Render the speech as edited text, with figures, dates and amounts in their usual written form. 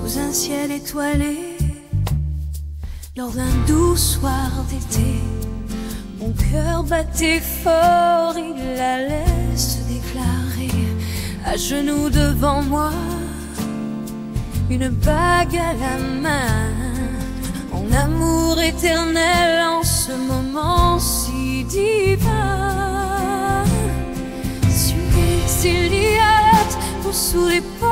sous un ciel étoilé, lors d'un doux soir d'été. Mon cœur battait fort, il allait se déclarer. À genoux devant moi, une bague à la main, mon amour éternel en ce moment si divin. Sur les Iliades ou sous les